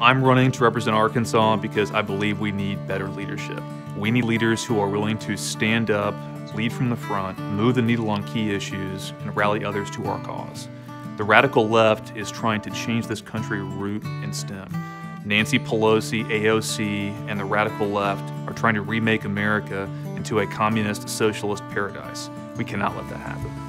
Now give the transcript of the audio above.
I'm running to represent Arkansas because I believe we need better leadership. We need leaders who are willing to stand up, lead from the front, move the needle on key issues, and rally others to our cause. The radical left is trying to change this country root and stem. Nancy Pelosi, AOC, and the radical left are trying to remake America into a communist socialist paradise. We cannot let that happen.